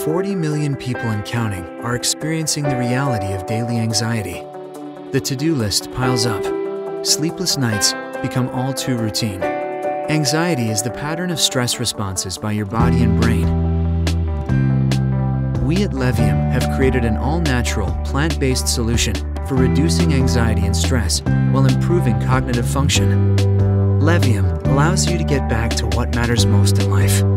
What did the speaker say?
40 million people and counting are experiencing the reality of daily anxiety. The to-do list piles up. Sleepless nights become all too routine. Anxiety is the pattern of stress responses by your body and brain. We at Levium have created an all-natural, plant-based solution for reducing anxiety and stress while improving cognitive function. Levium allows you to get back to what matters most in life.